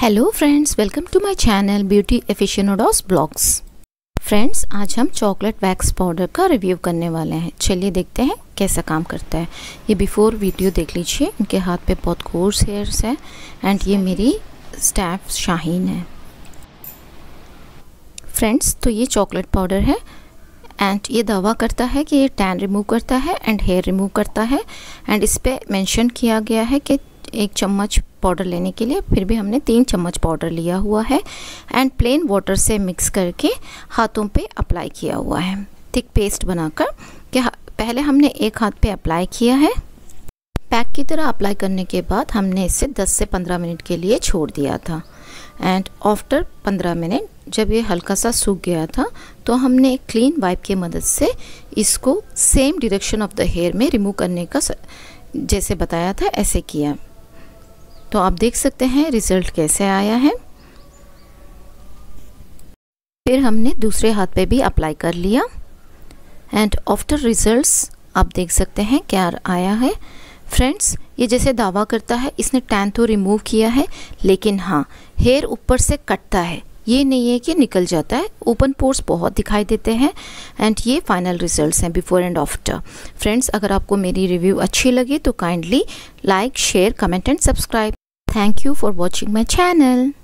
Hello friends, welcome to my channel beauty एफिशिएनोडोस blogs. Friends, आज हम चॉकलेट वैक्स पाउडर का रिव्यू करने वाले हैं। चलिए देखते हैं कैसा काम करता है। ये बिफोर वीडियो देख लीजिए। इनके हाथ पे बहुत कोर्स हेयर्स है एंड ये मेरी स्टाफ शाहीन है। फ्रेंड्स, तो ये चॉकलेट पाउडर है एंड ये दावा करता है कि ये टैन रिमूव करता है एंड हेयर रिमूव करता है। एंड इस पे मेंशन किया गया है कि 1 चम्मच पाउडर लेने के लिए, फिर भी हमने 3 चम्मच पाउडर लिया हुआ है एंड प्लेन वाटर से मिक्स करके हाथों पे अप्लाई किया हुआ है, थिक पेस्ट बनाकर। कि पहले हमने एक हाथ पे अप्लाई किया है। पैक की तरह अप्लाई करने के बाद हमने इसे 10 से 15 मिनट के लिए छोड़ दिया था एंड आफ्टर 15 मिनट जब ये हल्का सा सूख गया था तो हमने एक क्लीन वाइप की मदद से इसको same direction of the hair में रिमूव करने का जैसे बताया था ऐसे किया। तो आप देख सकते हैं रिजल्ट कैसे आया है। फिर हमने दूसरे हाथ पे भी अप्लाई कर लिया एंड आफ्टर रिजल्ट्स आप देख सकते हैं क्या आया है। फ्रेंड्स, ये जैसे दावा करता है इसने टैन तो रिमूव किया है, लेकिन हाँ, हेयर ऊपर से कटता है, ये नहीं है कि निकल जाता है। ओपन पोर्स बहुत दिखाई देते हैं एंड ये फाइनल रिजल्ट्स हैं बिफोर एंड आफ्टर। फ्रेंड्स, अगर आपको मेरी रिव्यू अच्छी लगी तो kindly like, share, comment and subscribe. Thank you for watching my channel.